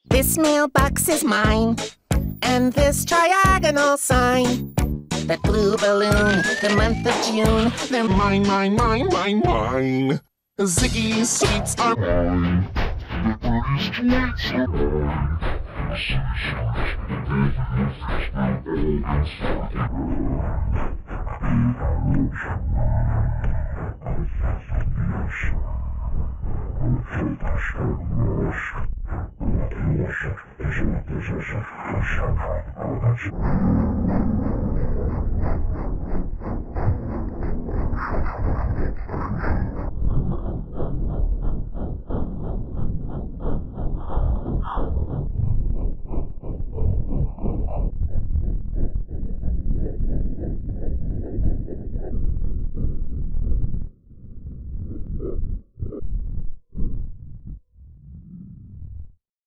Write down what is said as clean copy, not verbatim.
This mailbox is mine, and this triagonal sign. That blue balloon, the month of June, they're mine, mine, mine, mine, mine. Ziggy's sweets are mine. Licorice sweets are mine.